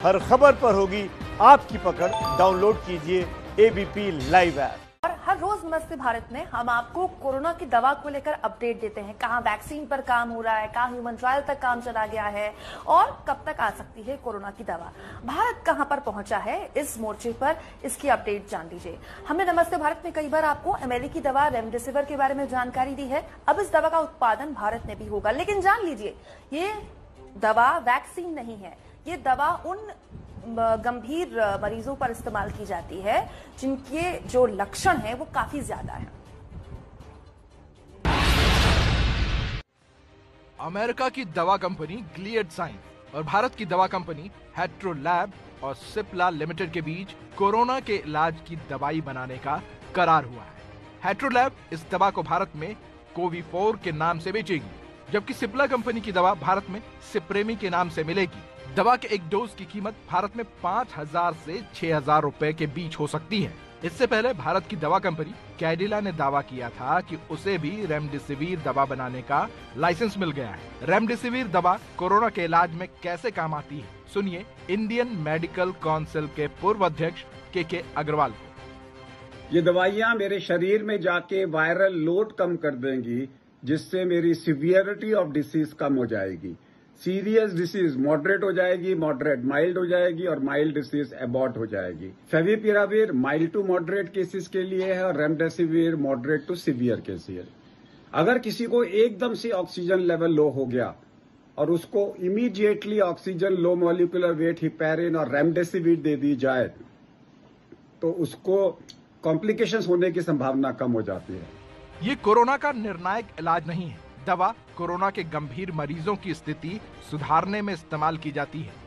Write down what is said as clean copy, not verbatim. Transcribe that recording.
हर खबर पर होगी आपकी पकड़। डाउनलोड कीजिए एबीपी लाइव ऐप। और हर रोज नमस्ते भारत में हम आपको कोरोना की दवा को लेकर अपडेट देते हैं। कहां वैक्सीन पर काम हो रहा है, कहां ह्यूमन ट्रायल तक काम चला गया है और कब तक आ सकती है कोरोना की दवा। भारत कहां पर पहुंचा है इस मोर्चे पर, इसकी अपडेट जान लीजिए। हमने नमस्ते भारत में कई बार आपको एमएलए की दवा रेमडेसिविर के बारे में जानकारी दी है। अब इस दवा का उत्पादन भारत में भी होगा, लेकिन जान लीजिए ये दवा वैक्सीन नहीं है। ये दवा उन गंभीर मरीजों पर इस्तेमाल की जाती है जिनके जो लक्षण हैं वो काफी ज्यादा हैं। अमेरिका की दवा कंपनी गिलियड साइंस और भारत की दवा कंपनी हेट्रो लैब और सिप्ला लिमिटेड के बीच कोरोना के इलाज की दवाई बनाने का करार हुआ है। हेट्रो लैब इस दवा को भारत में कोविफोर के नाम से बेचेगी, जबकि सिप्ला कंपनी की दवा भारत में सिप्रेमी के नाम से मिलेगी। दवा के एक डोज की कीमत भारत में 5,000 से 6,000 रुपए के बीच हो सकती है। इससे पहले भारत की दवा कंपनी कैडिला ने दावा किया था कि उसे भी रेमडेसिविर दवा बनाने का लाइसेंस मिल गया है। रेमडेसिविर दवा कोरोना के इलाज में कैसे काम आती है, सुनिए इंडियन मेडिकल काउंसिल के पूर्व अध्यक्ष के अग्रवाल को। ये दवाइयां मेरे शरीर में जाके वायरल लोड कम कर देंगी, जिससे मेरी सीवियरिटी ऑफ डिसीज कम हो जाएगी। सीरियस डिसीज मॉडरेट हो जाएगी, मॉडरेट माइल्ड हो जाएगी और माइल्ड डिसीज एबॉर्ट हो जाएगी। Favipiravir mild to moderate cases के लिए है और remdesivir moderate to severe cases. अगर किसी को एकदम से ऑक्सीजन लेवल लो हो गया और उसको immediately oxygen low molecular weight heparin और रेमडेसिविर दे दी जाए तो उसको कॉम्प्लिकेशंस होने की संभावना कम हो जाती है। ये कोरोना का निर्णायक इलाज नहीं है। दवा कोरोना के गंभीर मरीजों की स्थिति सुधारने में इस्तेमाल की जाती है।